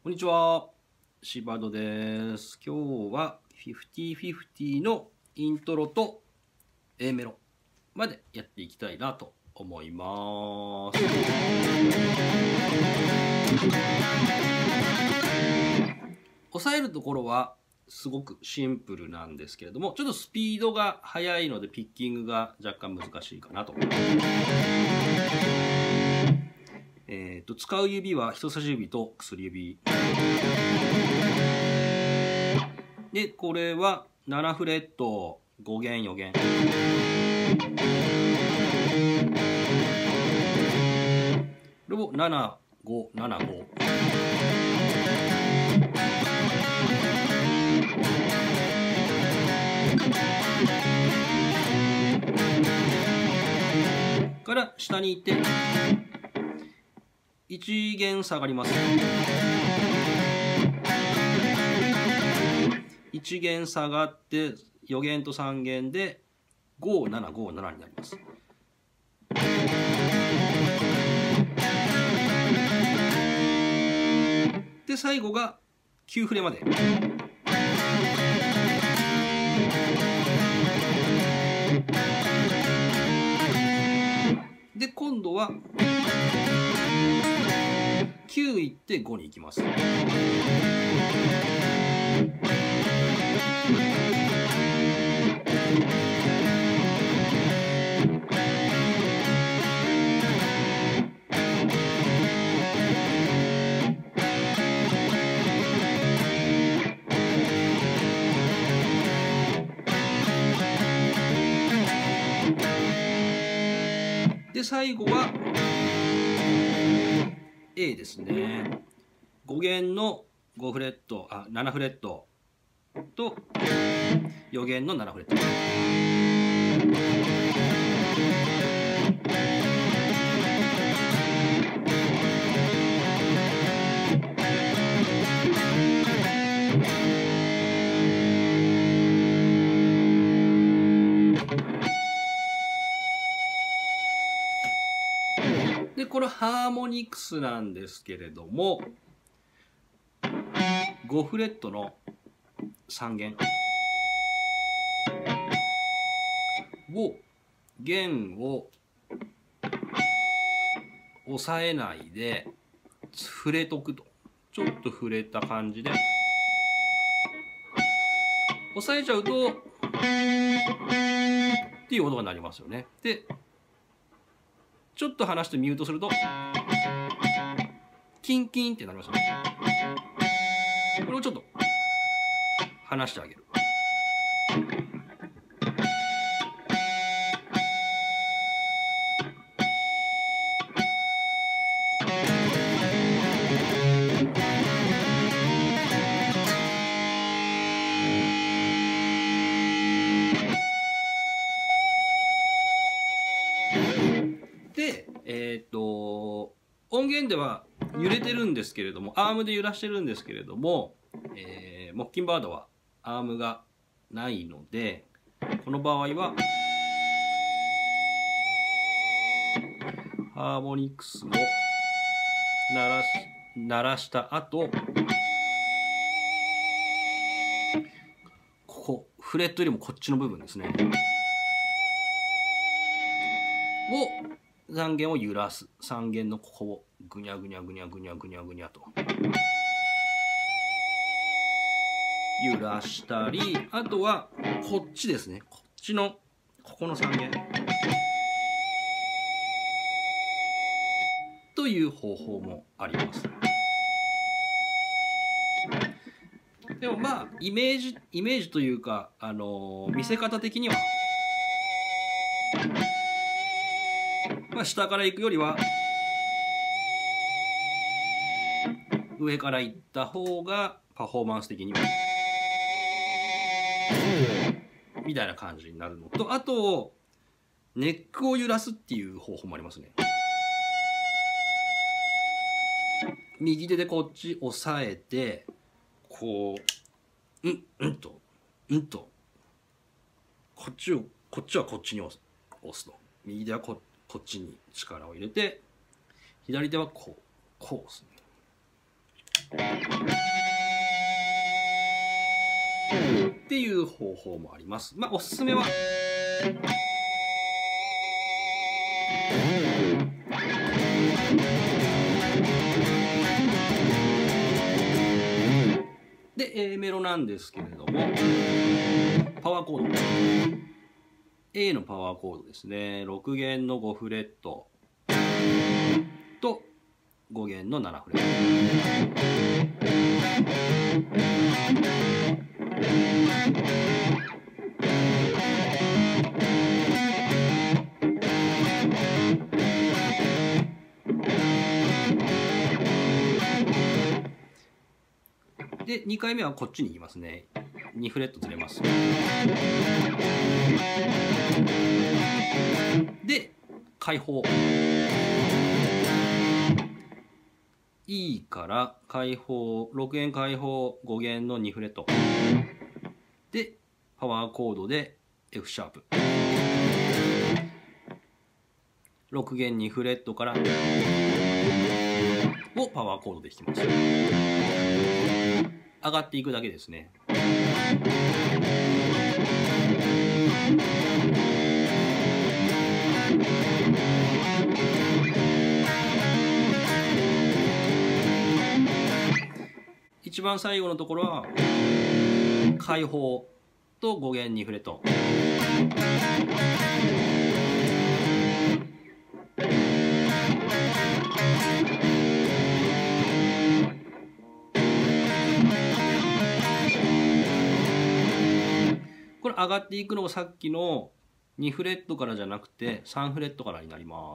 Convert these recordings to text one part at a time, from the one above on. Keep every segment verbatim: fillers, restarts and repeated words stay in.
こんにちは、柴戸です。今日はフィフティフィフティのイントロと A メロまでやっていきたいなと思います。押さえるところはすごくシンプルなんですけれども、ちょっとスピードが速いのでピッキングが若干難しいかなと。えーと、使う指は人差し指と薬指で、これはななフレットご弦よ弦これをななごななごから下に行っていち弦下がります。いち弦下がってよ弦とさん弦でごななごななになります。で最後がきゅうフレまで。で今度はきゅういってごに行きます。で最後は A ですね。ご弦のごフレット、あ、ななフレットとよ弦のななフレット。でこれハーモニクスなんですけれども、ごフレットのさん弦を弦を押さえないで触れとくと、ちょっと触れた感じで押さえちゃうとっていう音が鳴りますよね。でちょっと離してミュートするとキンキンってなりますよね。これをちょっと離してあげる。で、えっと音源では揺れてるんですけれども、アームで揺らしてるんですけれども、えー、モッキンバードはアームがないので、この場合はハーモニクスを鳴らし鳴らした後、ここフレットよりもこっちの部分ですねをさん弦を揺らす。さん弦のここをぐにゃぐにゃぐにゃぐにゃぐにゃぐにゃと揺らしたり、あとはこっちですね、こっちのここのさん弦という方法もあります。でもまあイメージイメージというか、あのー、見せ方的には、まあ、下から行くよりは上から行った方がパフォーマンス的にはみたいな感じになるのと、あとネックを揺らすっていう方法もありますね。右手でこっち押さえてこううんうんとうんとこっちをこっちはこっちに押す押すと、右手はここっちに力を入れて、左手はこうこうですね。 っていう方法もあります。まあおすすめはで A メロなんですけれども、パワーコード A のパワーコードですね。ろく弦のごフレットとご弦のななフレットでにかいめはこっちに行きますね。にフレットずれます。で開放 E から開放ろく弦開放ご弦のにフレットでパワーコードで F シャープろく弦にフレットからをパワーコードで弾きます。上がっていくだけですね。一番最後のところは開放とご弦にフレット。これ上がっていくのがさっきのにフレットからじゃなくてさんフレットからになります。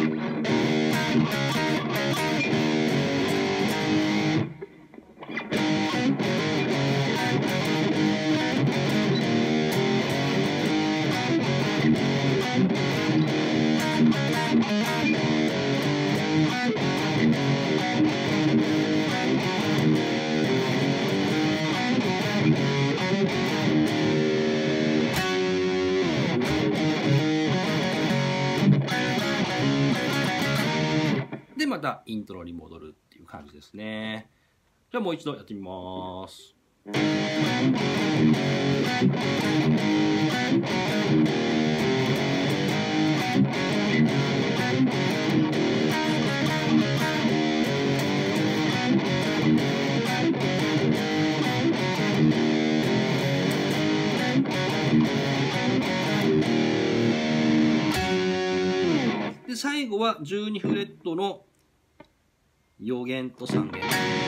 でまたイントロに戻るっていう感じですね。じゃあもう一度やってみます。で最後はじゅうにフレットのよ弦とさん弦。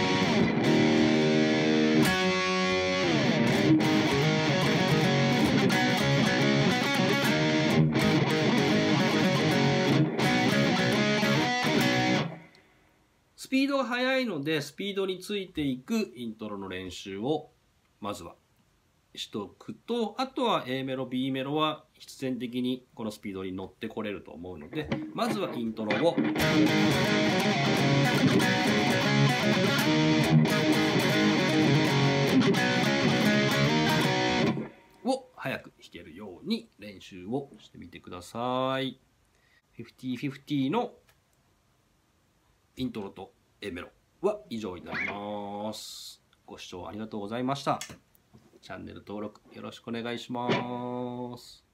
スピードが速いのでスピードについていくイントロの練習をまずはしておくと、あとは A メロ B メロは必然的にこのスピードに乗ってこれると思うので、まずはイントロをを早く弾けるように練習をしてみてください。フィフティーフィフティーのイントロと A メロは以上になります。ご視聴ありがとうございました。チャンネル登録よろしくお願いします。